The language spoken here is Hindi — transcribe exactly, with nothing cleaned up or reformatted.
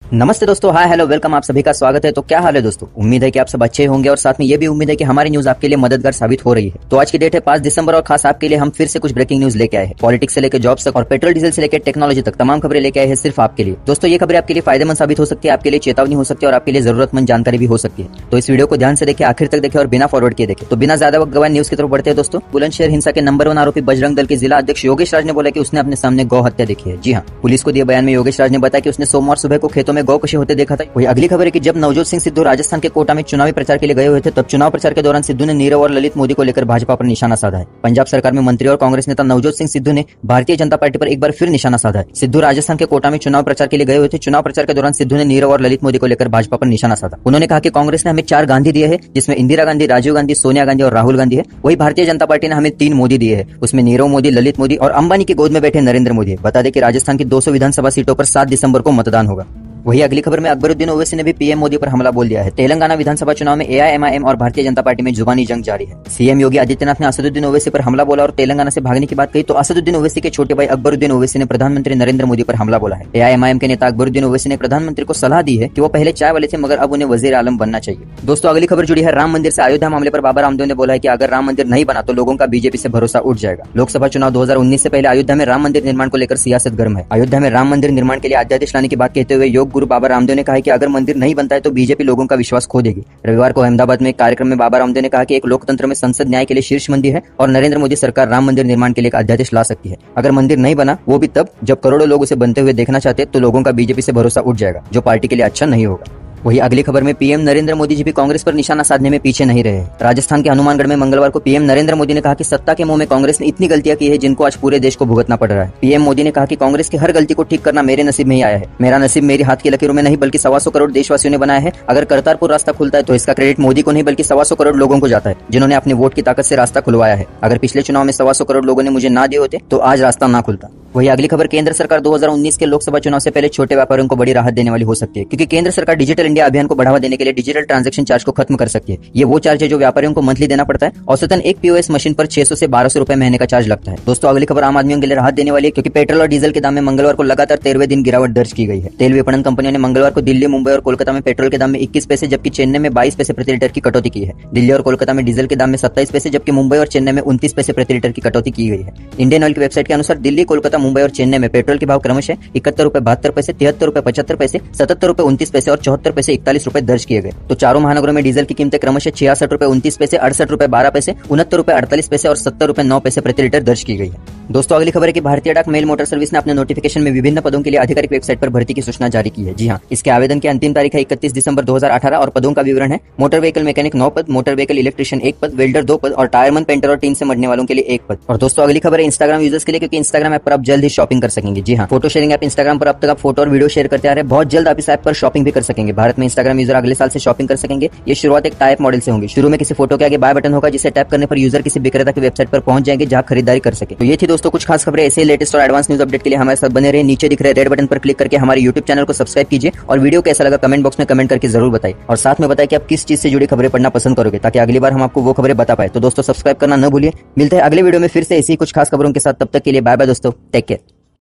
नमस्ते दोस्तों, हाय हेलो वेलकम, आप सभी का स्वागत है। तो क्या हाल है दोस्तों, उम्मीद है कि आप सब अच्छे होंगे और साथ में ये भी उम्मीद है कि हमारी न्यूज आपके लिए मददगार साबित हो रही है। तो आज की डेट है पांच दिसंबर और खास आपके लिए हम फिर से कुछ ब्रेकिंग न्यूज लेके आए हैं। पॉलिटिक्स से लेकर जॉब्स तक और पेट्रोल डीजल से लेकर टेक्नोलॉजी तक तमाम खबरें लेके आए हैं सिर्फ आपके लिए। दोस्तों ये खबरें आपके लिए फायदेमंद साबित हो सकती है, आपके लिए चेतावनी हो सकती है और आपके लिए जरूरतमंद जानकारी भी हो सकती है। तो इस वीडियो को ध्यान से देखें, आखिर तक देखें और बिना फॉरवर्ड किए देखें। तो बिना ज्यादा वक्त गवाए न्यूज की तरफ बढ़ते हैं दोस्तों। बुलंदशहर हिंसा के नंबर वन आरोपी बजरंग दल के जिला अध्यक्ष योगेश राज ने बोला कि उसने अपने सामने गौ हत्या देखी है। जी हाँ, पुलिस को दिए बयान में योगेश राज ने बताया कि उसने सोमवार सुबह को खेतों में गौ कशी होते देखा था। वही अगली खबर है कि जब नवजोत सिंह सिद्धू राजस्थान के कोटा में चुनावी प्रचार के लिए गए हुए थे, तब चुनाव प्रचार के दौरान सिद्धू ने नीरव और ललित मोदी को लेकर भाजपा पर निशाना साधा है। पंजाब सरकार में मंत्री और कांग्रेस नेता नवजोत सिंह सिद्धू ने भारतीय जनता पार्टी पर एक बार फिर निशाना साधा है। सिद्धू राजस्थान के कोटा में चुनाव प्रचार के लिए गए हुए थे। चुनाव प्रचार के दौरान सिद्धू ने नीरव और ललित मोदी को लेकर भाजपा पर निशाना साधा। उन्होंने कहा कि कांग्रेस ने हमें चार गांधी दिए हैं, जिसमें इंदिरा गांधी, राजीव गांधी, सोनिया गांधी और राहुल गांधी है। वही भारतीय जनता पार्टी ने हमें तीन मोदी दिए हैं, उसमें नीरव मोदी, ललित मोदी और अंबानी की गोद में बैठे नरेंद्र मोदी है। बता दें कि राजस्थान की दो सौ विधानसभा सीटों पर सात दिसंबर को मतदान होगा। वही अगली खबर में अकबरुद्दीन ओवैसी ने भी पीएम मोदी पर हमला बोल दिया है। तेलंगाना विधानसभा चुनाव में एआईएमआईएम और भारतीय जनता पार्टी में जुबानी जंग जारी है। सीएम योगी आदित्यनाथ ने असदुद्दीन ओवैसी पर हमला बोला और तेलंगाना से भागने की बात कही, तो असदुद्दीन ओवैसी के छोटे भाई अकबरुद्दीन ओवैसी ने प्रधानमंत्री नरेंद्र मोदी पर हमला बोला है। एआईएमआईएम के नेता अकबरुद्दीन ओवैसी ने प्रधानमंत्री को सलाह दी है कि वो पहले चाय वाले थे, मगर अब उन्हें वजीर आलम बनना चाहिए। दोस्तों अगली खबर जुड़ी है राम मंदिर से। अयोध्या मामले पर बाबा रामदेव ने बोला है कि अगर राम मंदिर नहीं बना तो लोगों का बीजेपी से भरोसा उठ जाएगा। लोकसभा चुनाव दो हजार उन्नीस से पहले अयोध्या में राम मंदिर निर्माण को लेकर सियासत गर्म है। अयोध्या में राम मंदिर निर्माण के लिए अध्यादेश लाने की बात कहते हुए योग गुरु बाबा रामदेव ने कहा कि अगर मंदिर नहीं बनता है तो बीजेपी लोगों का विश्वास खो देगी। रविवार को अहमदाबाद में एक कार्यक्रम में बाबा रामदेव ने कहा कि एक लोकतंत्र में संसद न्याय के लिए शीर्ष मंदिर है और नरेंद्र मोदी सरकार राम मंदिर निर्माण के लिए एक अध्यादेश ला सकती है। अगर मंदिर नहीं बना, वो भी तब जब करोड़ों लोग उसे बनते हुए देखना चाहते, तो लोगों का बीजेपी से भरोसा उठ जाएगा, जो पार्टी के लिए अच्छा नहीं होगा। वही अगली खबर में पीएम नरेंद्र मोदी जी भी कांग्रेस पर निशाना साधने में पीछे नहीं रहे। राजस्थान के हनुमानगढ़ में मंगलवार को पीएम नरेंद्र मोदी ने कहा कि सत्ता के मोह में कांग्रेस ने इतनी गलतियां की है जिनको आज पूरे देश को भुगतना पड़ रहा है। पीएम मोदी ने कहा कि कांग्रेस की हर गलती को ठीक करना मेरे नसीब में ही आया है। मेरा नसीब मेरी हाथ की लकीरों में नहीं बल्कि सवा सौ करोड़ देशवासियों ने बनाया है। अगर करतारपुर रास्ता खुलता है तो इसका क्रेडिट मोदी को नहीं बल्कि सवा सौ करोड़ लोगों को जाता है, जिन्होंने अपने वोट की ताकत से रास्ता खुलवाया है। अगर पिछले चुनाव में सवा सौ करोड़ लोगों ने मुझे ना दिए होते तो आज रास्ता ना खुलता। वही अगली खबर, केंद्र सरकार दो हजार उन्नीस के लोकसभा चुनाव से पहले छोटे व्यापारियों को बड़ी राहत देने वाली हो सकती है, क्योंकि केंद्र सरकार डिजिटल इंडिया अभियान को बढ़ावा देने के लिए डिजिटल ट्रांजैक्शन चार्ज को खत्म कर सकती है। ये वो चार्ज है जो व्यापारियों को मंथली देना पड़ता है। औसतन एक पीओएस मशीन पर छह सौ से बारह सौ रुपए महीने का चार्ज लगता है। दोस्तों अगली खबर आम आदमियों के लिए राहत देने वाली है, क्योंकि पेट्रोल और डीजल के दाम में मंगलवार को लगातार तेरहवें दिन गिरावट दर्ज की गई है। तेल विपणन कंपनियों ने मंगलवार को दिल्ली, मुंबई और कोलकाता में पेट्रोल के दाम में इक्कीस पैसे जबकि चेन्नई में बाईस पैसे प्रति लीटर की कटौती की है। दिल्ली और कोलकाता में डीजल के दाम में सत्ताईस पैसे जबकि मुंबई और चेन्नई में उनतीस पैसे प्रति लीटर की कटौती की गई है। इंडियन ऑयल की वेबसाइट के अनुसार दिल्ली, कोलकाता, मुंबई और चेन्नई में पेट्रोल के भाव क्रमशः इकहत्तर रुपए बहत्तर पैसे, तिहत्तर रुपए पचहत्तर पैसे, सतहत्तर रुपए उनतीस पैसे और चौहत्तर पैसे इकतालीस रुपए दर्ज किए गए। तो चारों महानगरों में डीजल की कीमतें क्रमशः छियासठ रुपए उनतीस पैसे, अड़सठ रुपए बारह पैसे, उनहत्तर रुपए अड़तालीस पैसे और सत्तर रुपए नौ पैसे प्रति लीटर दर्ज की गई है। दोस्तों अगली खबर है कि भारतीय डाक मेल मोटर सर्विस ने अपने नोटिफिकेशन में विभिन्न पदों के लिए आधिकारिक वेबसाइट पर भर्ती की सूचना जारी की है। जी हाँ, इसके आवेदन की अंतिम तारीख है इकतीस दिसंबर दो हजार अठारह और पदों का विवरण है मोटर व्हीकल मैकेनिक नौ पद, मोटर व्हीकल इलेक्ट्रिशियन एक पद, वेल्डर दो पद और टायरमैन, पेंटर और टीम से मरने वालों के लिए एक पद। और दोस्तों अगली खबर है इंस्टाग्राम यूजर्स के लिए, क्योंकि इंस्टाग्राम ऐप पर आप जल्द ही शॉपिंग कर सकेंगे। जी हाँ, फोटो शेयरिंग ऐप इंस्टाग्राम पर अब तक आप फोटो और वीडियो शेयर करते आ रहे हैं, बहुत जल्द आप इस ऐप पर शॉपिंग भी कर सकेंगे। भारत में इंस्टाग्राम यूजर अगले साल से शॉपिंग कर सकेंगे। ये शुरुआत एक टाइप मॉडल से होगी। शुरू में किसी फोटो के आगे बाय बटन होगा, जिसे टैप करने पर यूजर किसी विक्रेता की वेबसाइट पर पहुंच जाएंगे जहां खरीदारी कर सके। तो ये थी दोस्तों कुछ खास खबरें। ऐसे लेटेस्ट और एडवांस न्यूज अपडेट के लिए हमारे साथ बने रहे। नीचे दिख रहे रेड बटन पर क्लिक करके हमारे यूट्यूब चैनल को सब्सक्राइब कीजिए और वीडियो कैसा लगा कमेंट बॉक्स में कमेंट करके जरूर बताइए और साथ में बताइए कि आप किस चीज से जुड़ी खबरें पढ़ना पसंद करोगे, ताकि अगली बार हम आपको वो खबरें बता पाए। तो दोस्तों सब्सक्राइब करना न भूलिए। मिलते हैं अगले वीडियो में फिर से ऐसी ही कुछ खास खबरों के साथ। तब तक के लिए बाय बाय दोस्तों, टेक केयर।